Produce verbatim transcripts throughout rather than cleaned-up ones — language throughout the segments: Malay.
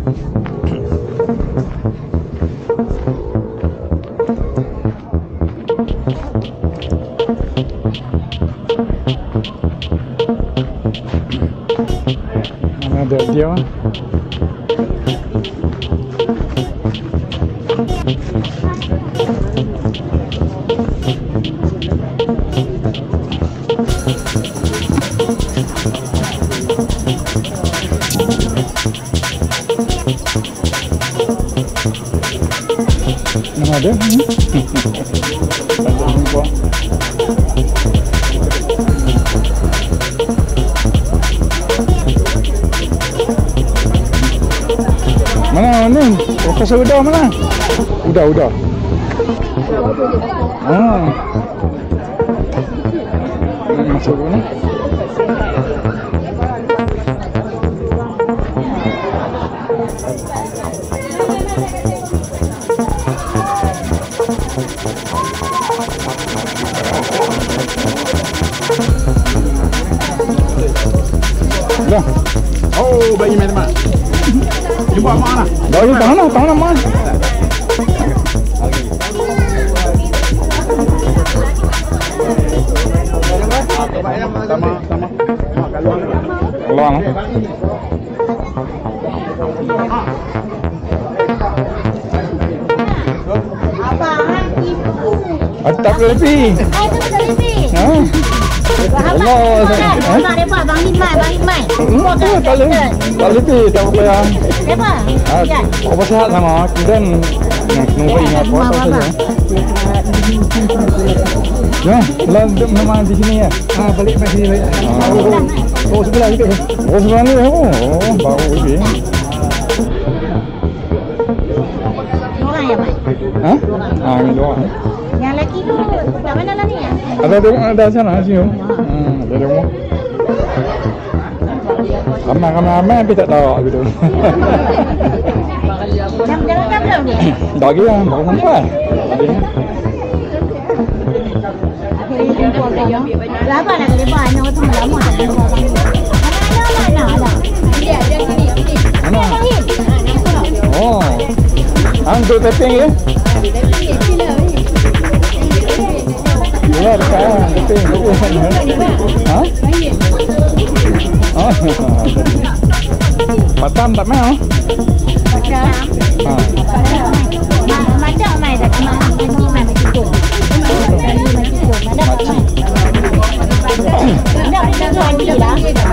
Mana ada dia? Mana ada? Mana ni? Profesor Uda mana? Uda, Uda. Ah. Masuk mana? Dah. Oh, bayi main mak. Jumpa mak lah. Dah, tahan lah, tahan lah mak. Sama, sama. Keluar lah. Atap lebih. Ha? Allah. Abang depa bang Hikmat, bang Hikmat. Hmm, tak lebih. Tak lebih tak apa ya. Depa. Ah, apa sehat sama? Kemudian nunggu ingat apa saja. Ya, lah memang di sini ya. Ah, balik mai sini balik. Oh, sebelah itu. Oh, sebelah ni. Oh, baru lagi. Orang ya, Pak? Hah? Ah, ini dua. Yang lelaki tu kat mana lah ni? Ada di ada sana sini. Hmm, ada di rumah. Ramai ramai ramai tapi tak tahu gitu. Jam jam jam belum ni? Dah lagi lah, baru sampai. Berapa nak ke depan? Nak tu lama tak jumpa bang. Mana mana ada? Dia dia sini sini. Mana? Bang. Oh. Angkat tapping ya? Ya, dekat tapping. Ha? Oh. Batam tak mau? Batam. Ha. Macam mai dah cuma nanti mai macam tu. Dah kita lagi dah.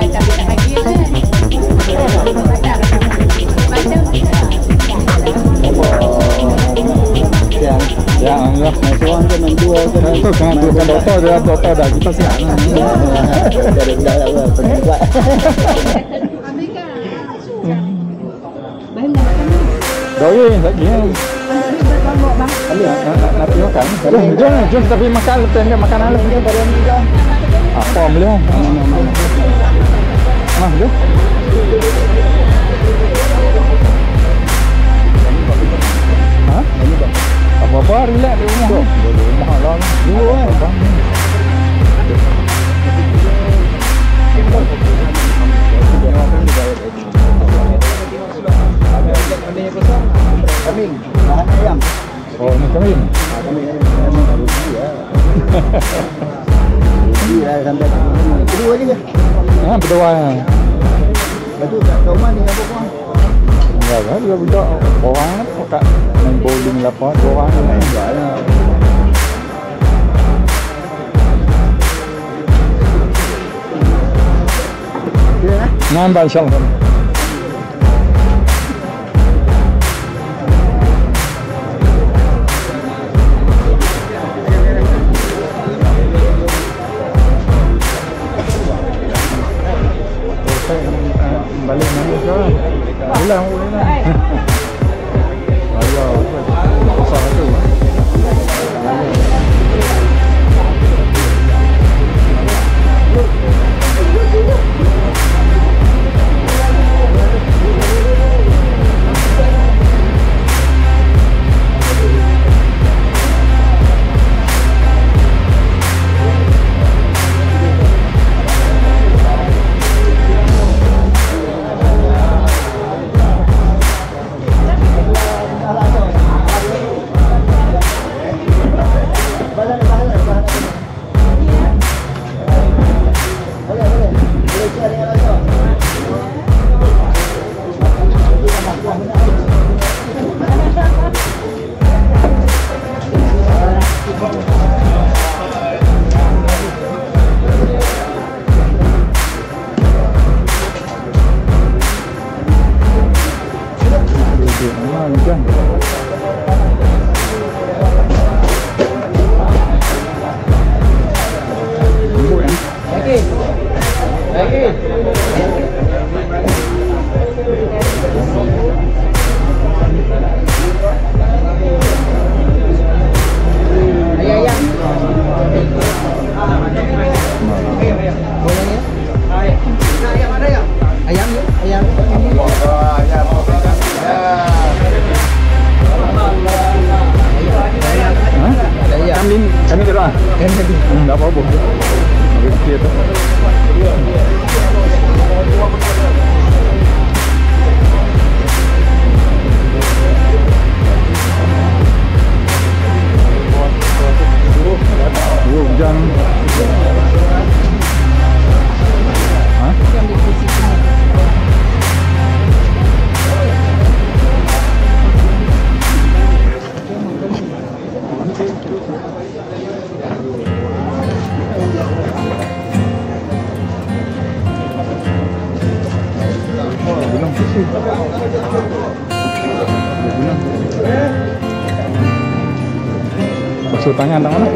Ya, ya, ya. Tuan kan dua kan. Itu kan bukan doktor dia, doktor dah kita sihat. Dari dah lah penjual. Doi lagi ya. Ada nak nak makan. Jom, jom, jom tapi makan lepas ni makanan lepas ni baru ni dah. Apa boleh? Ah, jom. Ha? Apa-apa relax di rumah. Di rumah lah. Dua kan. Kambing, bahan ayam. Oh, ni kambing. Ah, kambing ayam baru dia. Dia sampai kedua je ke? Ha, berdua. Lepas tu kat rumah ni apa kau? Enggak kan, dia budak orang lah kat main bowling lah apa, dua orang lah. Enggak lah. Dia lah. Nampak insyaAllah. Balik mana sekarang? Pulang boleh lah. Ayah, besar tu. Ah, hujan. Lembut kan? Lagi. Lagi. Ayam. Ayam ada ya? Ayam ya? Ayam. Kambing, kambing tu lah. Kambing. Hmm, tak apa-apa. Okey tu. Oh, hujan. Ha? Basuh tangan tak mana?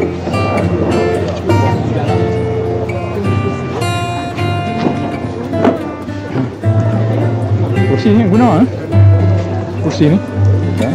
Kursi ni guna eh? Kursi ni. Ya.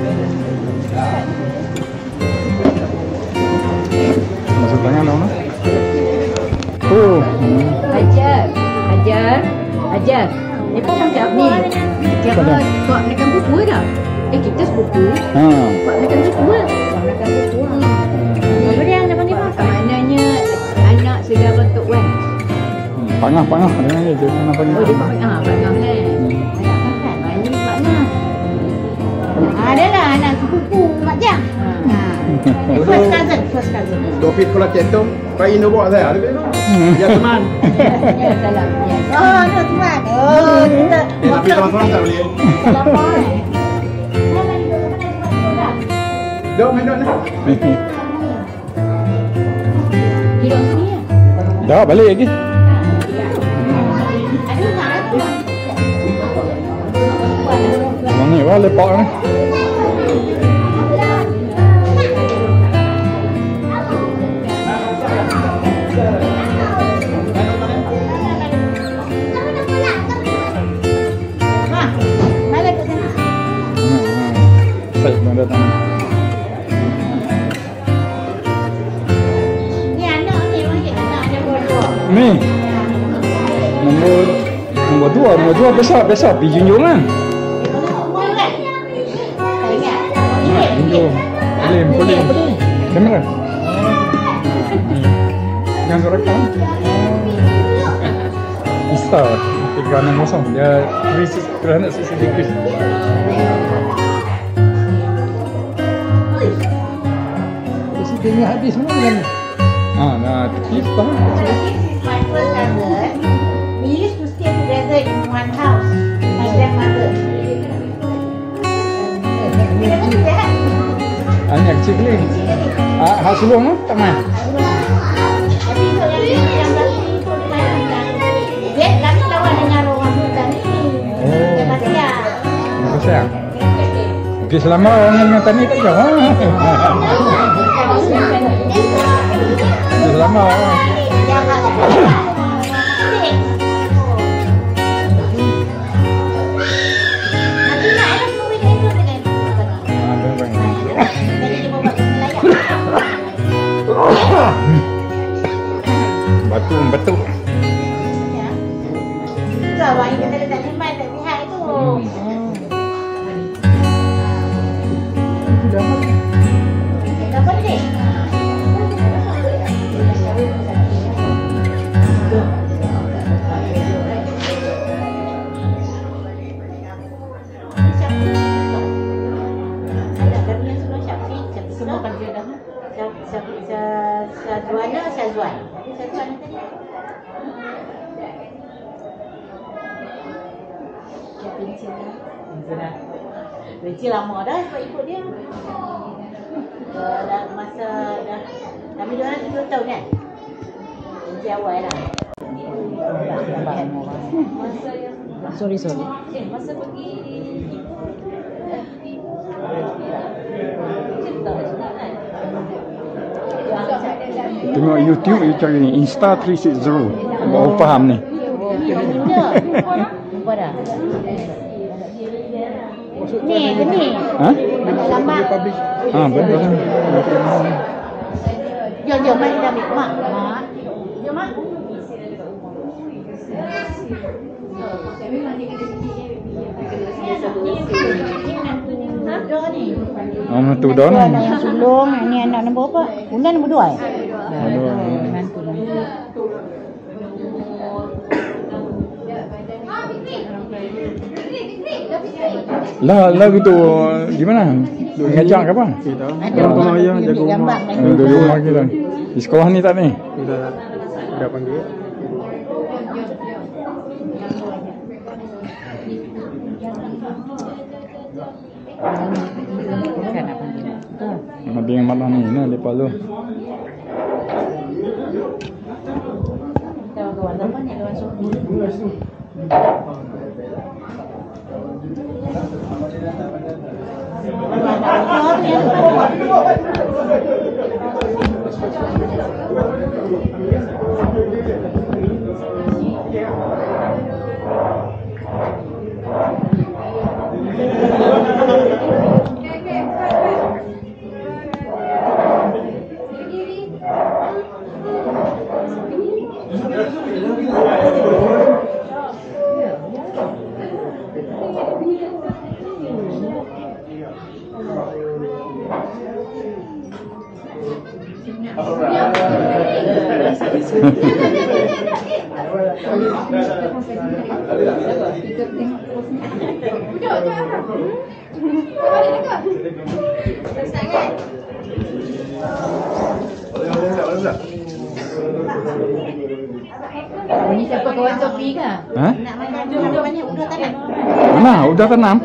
Basuh tangan tak mana? Oh. Hmm. Ajar, ajar, ajar. Ni pun macam ni. Kira buat menekan buku dah. Eh kita sebuku. Ha. Buat menekan buku lah. Buat menekan buku. Apa dia yang dapat lima? Maknanya anak sudah bentuk wan. Pangah, pangah. Dengan dia jangan apa ni. Oh dia pakai ah pangah kan. Anak pakai. Banyak makna. Ada lah anak sepupu Mak Jang. Ha. First cousin, first cousin. Topik sekolah cetung, Pak Ino bawa saya. Lebih tu. Ya teman. Ya salam. Ya. Oh, no teman. Oh, kita. Eh, tapi teman-teman tak boleh. Selamat. Dok, main dok ni. Hidup sini ya. Dah balik lagi. Ada tak? Mana wah lepak ni. Wah, balik ke sana. Saya belum datang. Ni anak ni macam anak ada dua-dua. Ni. Nombor nombor dua, nombor dua besar besar pergi junjung kan. Umur kan? Tak ingat. Junjung. Polim, polim. Kamera. Yang rekam. Isa tiga enam kosong. Dia three hundred sixty degrees. Tinggal habis mana bulan ni? Ah, nah, kita. This is my first cousin. We used to stay together in one house. My grandmother. Hanya kecil ni. Ah, hak sulung tu tak main. Tapi untuk yang yang pasti itu dengan dia kami lawan dengan orang Sultan ni. Dia pasti ya. Apa sayang? Okey, selama orang dengan tani tak jauh. Ha? Okey, selama. Yang ada. Nanti nak ada duit itu dengan Ah, bang. jadi dia bawa ke Melayu. Batu batu. Ya. Itu awak yang kata tak simpan tak sihat itu. Dapat deh. Ada kami yang sebelum Syafiq, semua kerja dah. Syazwana, Syazwan. Syazwan tadi. Benci lah. Benci lama dah sebab ikut dia. Dah, dah masa dah. Kami dua orang tujuh tahun kan? Benci awal lah. Masa yang Sorry sorry. eh, masa pergi tengok YouTube, you cari ni Insta three sixty. Baru faham ni. Dah. Apa dah? Ni, ni. Ha? Gambar. Ha, betul. Jom, jom, mari kita ambil. Mak. Mak. Jom, Mak. Oh, menantu dah ni. Anak yang sulung, ni anak nombor berapa? Bulan nombor dua eh? Aduh. Menantu. Lah, lah gitu di mana? Duk ngajak ke apa? Ada rumah ayah, jaga rumah. Eh, Duduk rumah kita. Di sekolah ni tak ni? Dah dah panggil. Bukan nak panggil. Nabi yang malam ni, nah lepas tu. Kawan-kawan apa ni? Kawan suku. Ini siapa kawan Sofi ke? Ha? Nak makan udah banyak udah tak ada. Mana? Udah tanam?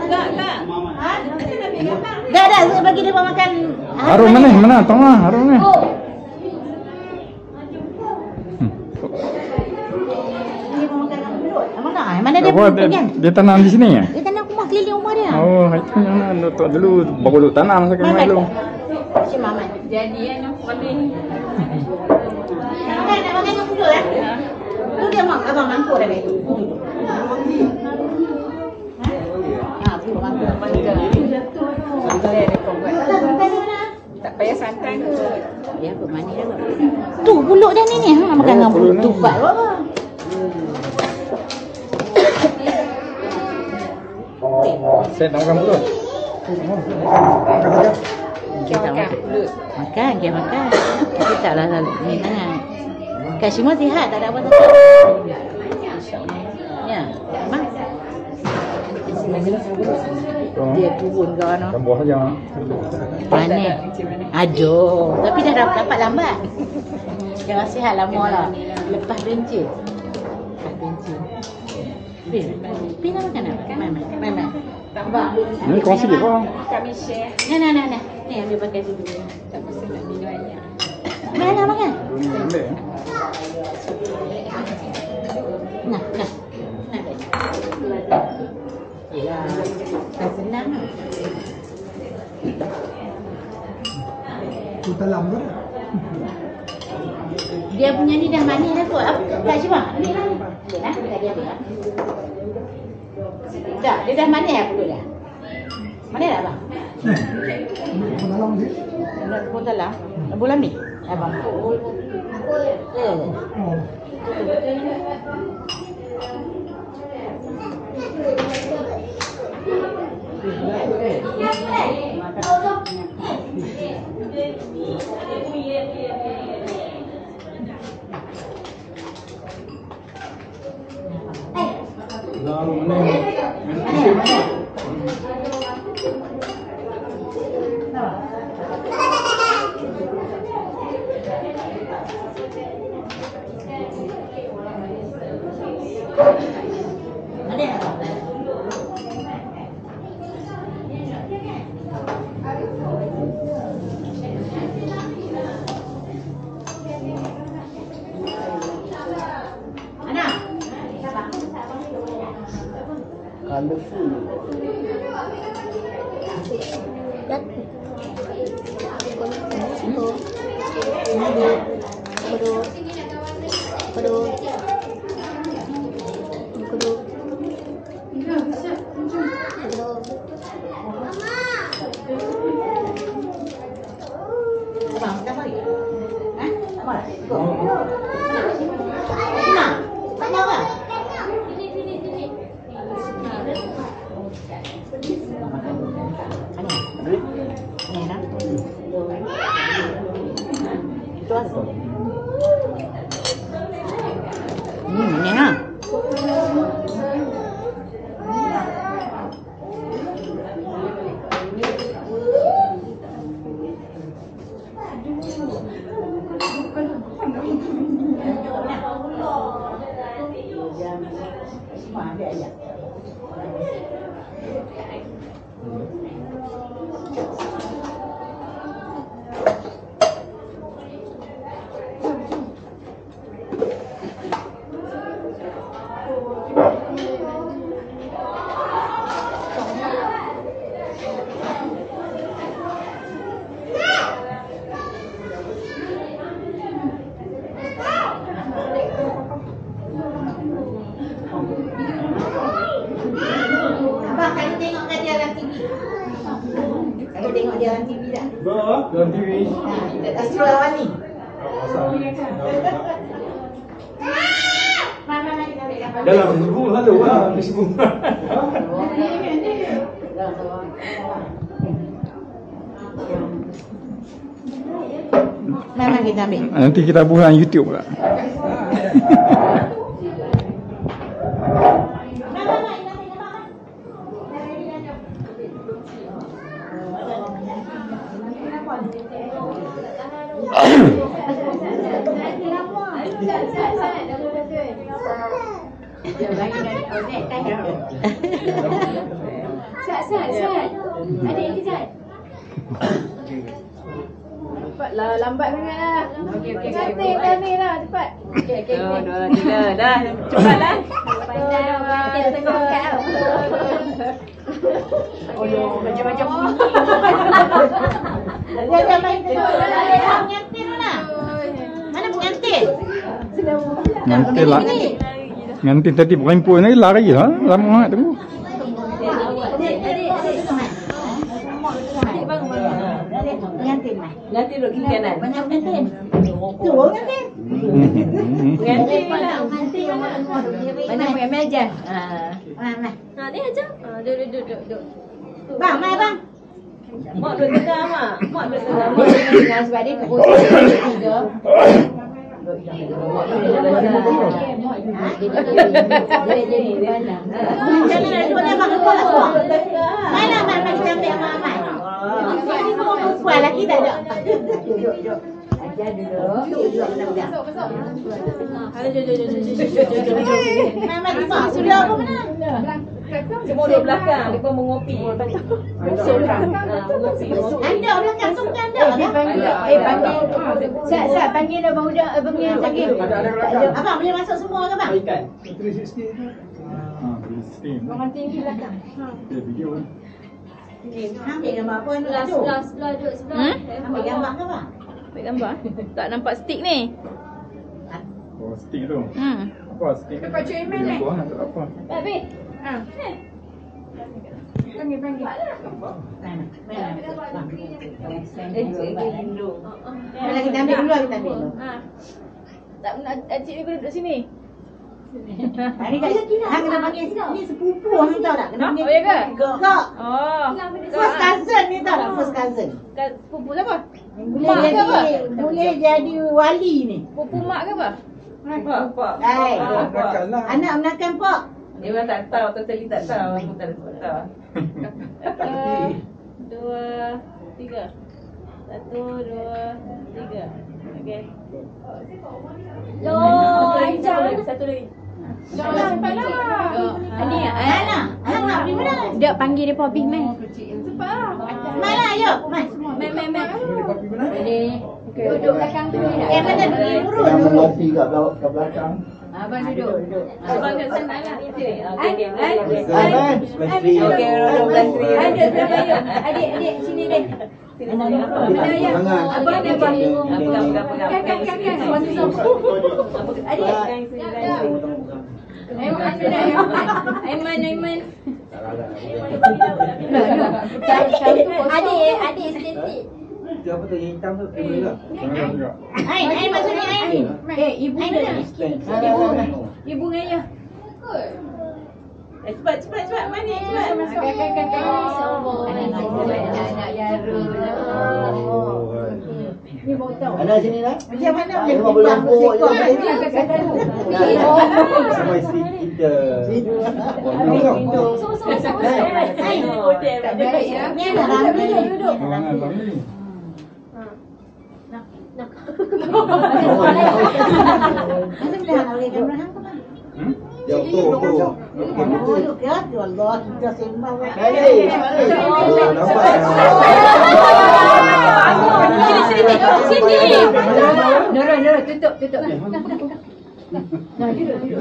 Dah dah saya bagi dia makan. Harum mana? Mana? Tengah harum ni. Dia mau makan apa? Mana? Mana dia Apa, dia, punya? dia tanam di sini ya? Dia tanam rumah keliling rumah dia. Oh, itu yang nak dulu baru dulu tanam sekarang Mamat. dulu. Si Mamat. Jadi yang paling Makan nak makan yang dulu eh. Tu dia mak abang mangkuk dah itu. Ha, tu mangkuk mangkuk. santai dia kau buat. Tak payah santai ke. Ya, aku mani dah. Tu buluk dah ni ni. Ha makan dengan buluk tu buat apa? Saya nak makan dulu. Kita makan. Makan, kita makan. Kita taklah lalu ni sangat. Kan semua sihat, tak ada apa-apa. Ya, mak. Dia turun ke mana? Kan buah saja. Mana? Aduh, tapi dah dapat, dapat lambat. Jangan sihat lama lah. Lepas bencin. Lepas bencin. Bin, Bin nak makan apa? Main, main, main, main. Abang. Ini kongsi dia apa? Kami share. Nah, nah, nah, nah. Ni ambil pakai dulu. Tak pasal nak minum air. Mana makan? Ambil. Nah, nah. Nah, baik. Yelah, tak senang lah. Tu dalam tu. Dia punya ni dah manis dah kot. Apa? Tak cuba. Ambil lah. Ambil lah. Tak dia ambil lah. Tak, dia dah manis dah pulut dah. Manis tak abang? Tu dalam ni. Nak pun dalam. Bulan ni? Abang. Ya. Oh. Dalam mana? Colourful. Kudu. Kudu. Kudu. Abang, tak mari. Hah? Tak mari. Go. Sina. Tak mau ah? Ni nak. Itu apa? Hmm, ni nak. Dalam T V tak? Dalam T V. Ha, Astro awal ni. Dalam Facebook ada lah, Facebook. Mana kita ambil? Nanti kita buat YouTube pula. Sat, sat, sat. Adik kejap. Cepatlah, lambat sangatlah. Okey, okey, okey. Cantik ni lah, cepat. Okey, okey, okey. Dua, tiga, dah. Cepatlah. Pandai, kita tengok kat. Oh, macam-macam bunyi. Dia dah main tengok. Pengantin mana? Mana pengantin? Nanti lah. Nanti tadi perempuan ni lari lah. Lama sangat tunggu. Pengantin mah. Nanti duduk kiri kanan. Banyak pengantin. Tu pengantin. Pengantin lah. Pengantin yang mau duduk. Mana pakai meja? Ha. Mana? Ha, ni aja. Ha, duduk, duduk, duduk. Bang, mai bang. Mak duduk tengah, mak. Mak duduk tengah. Mak duduk tengah sebab dia keputusan tiga. Mana mana kita ambil mai. Kuat lagi tak ada. Ajar duduk. Duduk budak-budak. Ada jom jom jom jom jom jom. Mama mak sudah apa mana? Semua duduk belakang, depa mengopi. Anda belakang tu bukan anda. Eh panggil. Eh panggil. Sat sat panggil abang budak abang yang panggil. Abang boleh masuk semua ke bang? tiga sixty tu. Ha, Kristin. Orang tinggi belakang. Dia video kan. Ambil gambar apa ni? Sebelah sebelah sebelah duduk sebelah. Ambil gambar ke bang? Ambil gambar. Tak nampak stick ni. Oh, stick tu. Hmm. Apa stick? Tempat cuy main ni. Buang tak apa. Babi. Ha. Panggil panggil. Mana? Mana? Eh, dulu. Mana kita ambil dulu, kita ambil dulu. Ha. Tak nak cik ni duduk sini. Hari kali hang kena panggil ni sepupu hang tahu tak? Kena panggil. Oh, ya ke? Kak. Oh. First cousin ni tahu tak? First cousin. Pupu siapa? Boleh Mak ke jadi apa? boleh jadi wali ni. Pupu mak ke apa? Pak, pak. Hai. Makan lah. Anak menakan pak. Dia memang tak tahu, totally tak tahu. Aku tak tahu. Satu, dua, tiga. Satu, dua, tiga. Okey. Loh, Aisyah. Satu lagi. Loh, cepatlah. Ani, Ana, hang nak pergi mana? Dia panggil dia Poppy mai. Mana ayo? Mai. Mai, mai, mai. Ini. Duduk belakang tu ni dah. Eh mana pergi urut Yang dulu. mengopi kat belakang, kat belakang. Abang duduk. Abang kat sana lah. Okey, okey. Abang, Okey, duduk belah sini. Adik, adik, adik, sini deh. Abang ni abang. Kan kan kan kan. Adik. Aiman, Aiman. Adik, adik estetik. Itu apa tu yang hitam tu? Kamera. Ain, Ain masuk ni Ain. Eh, ibu dia. Ibu. Ibu dengan ayah. Eh, cepat, cepat, cepat. Mana? Cepat. Kan kan kan kan. Anak Yarul. Ni baru tahu. Ada sini dah. Macam mana boleh Tengok belum pokok je. Sampai Sampai kita. Ain, Tak baik ya. ni ada ramai duduk. Masa bila hang boleh gambar hang ke mana? Jauh tu tu. Oh, duduk ya. Ya Allah, kita sembang. Hey. Nampak. Sini, sini, tengok sini. Nurul, Nurul, tutup, tutup. Nah, duduk, duduk.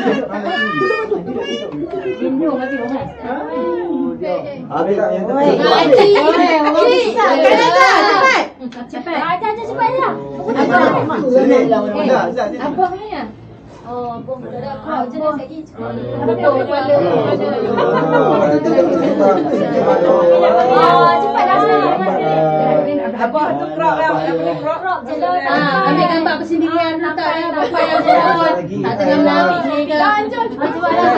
Lindung lagi orang. Habis tak yang Oi, tepi? oi, cepat. Cepat. Ada, ada cepat lah. Sini. Dah, dah. Abang ni ya? Oh, abang dah kau je dah lagi. Betul kepala. Oh, cepat dah sana. Abang tu crop lah. Crop. Crop je lah. Ambil gambar persendirian letak dah bapa yang jalan. Tak tengah melawik ni ke. Jom, cepat cepat dah.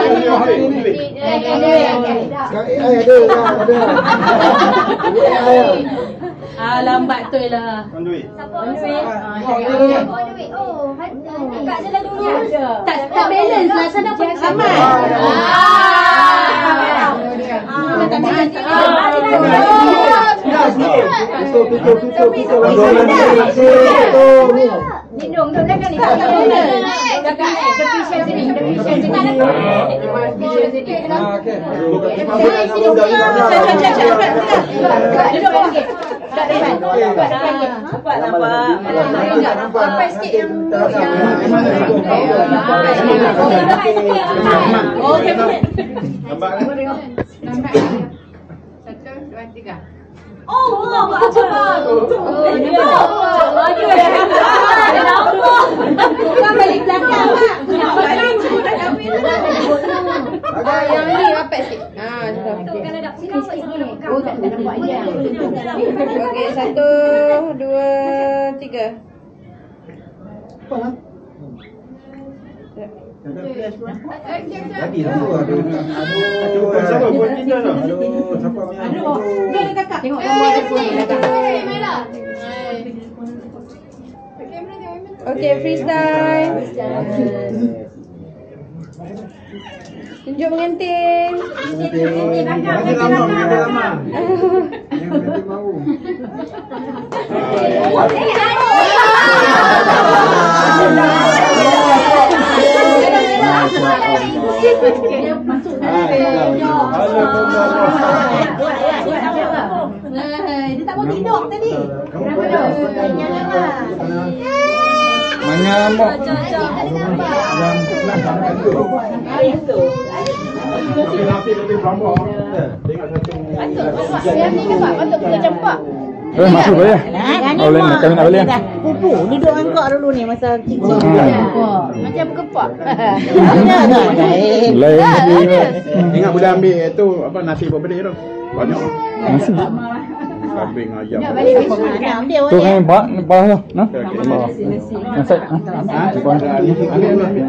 Ada, ada. Ah, lambat tu lah. Konduit. Siapa duit? Siapa duit? Oh, dekat je lah dulu. Tak tak balance lah sana pun sama. Tutup, tutup, tutup, tutup. Tutup. Lindung tu belakang ni. Tak balance. Dekat tepi sini, tepi sini. Okey. Duduk bawah. Tak depan. Cepat nampak. Sampai sikit yang Oh, okey. Nampak kan? nampak. Satu, dua, tiga. Oh, apa bang? Oh, dia. Aduh. Ada nampak. Bukan balik belakang, Mak. Balik tu dah kahwin dah. Ah, yang ni rapat sikit. Ah, sudah. Kena dak sini sikit ni. Oh, tak nampak dia. Okey, satu, dua, tiga. Lagi satu aduh. Aduh. Siapa buat kita tu? Aduh, siapa punya? Ni ada kakak. Tengok gambar dia pun. Okey, freestyle. Tunjuk pengantin. Nanti lama, nanti lama. Yang nanti mau. Dia tak mau tidur tadi. Kenapa dah? Mana mak? Yang kelas sana tu. Itu. Tapi nanti lebih berambang. Tengok satu. Yang ni dapat patut kita campak. Eh, masuk boleh? Oh, boleh nak kahwin nak boleh? Pupu, duduk angkok dulu ni masa kecil. Macam kepak. Ada tak? Lain. Ingat boleh ambil tu apa nasi berbeda tu. Banyak. Nasi. Kambing ayam. Nak balik besok. Ada dia Tu kan bak bawah tu. Nah. Okey. Bawah. Nasi. Ha? Ambil ambil ambil.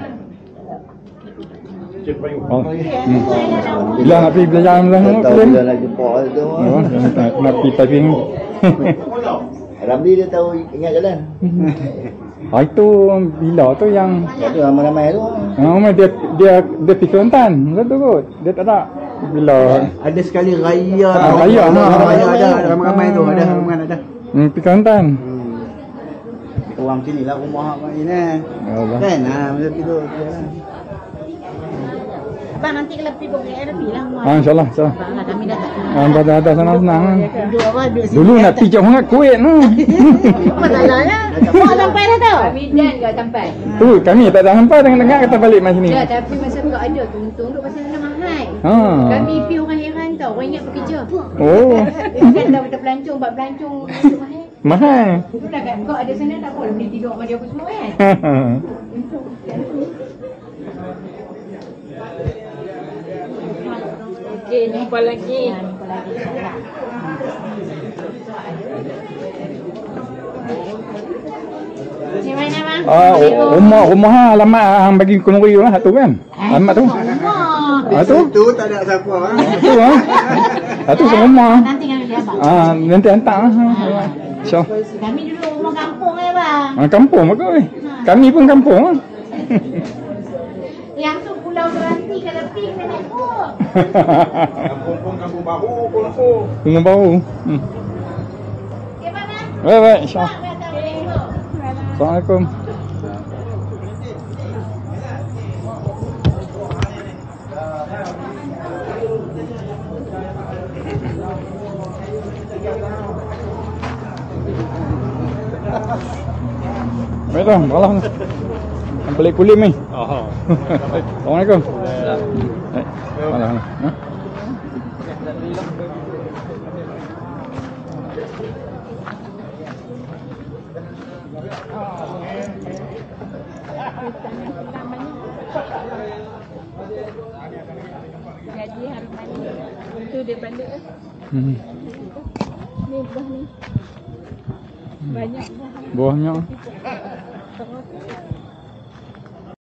Cik payung. Oh. Hmm. Bila nak pergi belajar belah tu. Tahu dia nak jumpa tu. Oh, nak nak pergi typing. Ramli dia tahu ingat jalan. Ah, itu bila tu yang Itu ramai-ramai tu. ah, dia dia dia pergi Kelantan. Betul kot. Dia tak ada bila Ada sekali raya. Ah, raya, Raya ha. raya ada ramai-ramai tu ada ramai ada. hmm, pergi Kelantan. Orang sini lah rumah mak ni kan. Allah. Kan ha macam tu. Abang nanti kalau pergi pergi ada pergi lah. Ah, insya-Allah, insya-Allah. Abang kami dah tak kenal. Ah, pada atas sana senang. Duduk apa duduk sini. Dulu nak pergi jauh sangat Kuwait tu. Apa salahnya? Mau sampai dah tau. Kami dan kau sampai. Tu kami tak dah sampai tengah-tengah kata balik mai sini. Ya, tapi masa kau ada tuntung tu pasal nak mahal. kan? Ha. Kami pi orang heran tau, orang ingat bekerja. Oh. Kan dah kita pelancong, buat pelancong untuk mahal. Mahal. Tu dah kat kau ada sana tak apa, boleh tidur sama dia apa semua kan? Okey, jumpa lagi. Jumpa lagi insyaAllah. Macam mana bang? Ah, rumah rumah hang alamat hang bagi kenuri lah tu kan. Alamat tu. Rumah. Ah tu. Tu tak ada siapa ah. Tu ah. Ah tu rumah. Nanti kami dia abang. Ah nanti hantar lah. So, Kami dulu rumah kampung ya bang. ah, kampung apa weh? Kami pun kampung ah. Yang tu Pulau Geranti kalau ping dia naik pun. Kampung pun kampung baru, kampung. Rumah baru. Hmm. Okay bang ah. Baik baik insya-Allah. Assalamualaikum. Assalamualaikum. Baik tu, malah ni. Yang pelik kulim ni. Oh. Assalamualaikum. Baik. Malah ni. Ha? Jadi hari mandi. Itu dia balik eh. Hmm. Ni buah ni. Banyak buah. Buahnya. Terus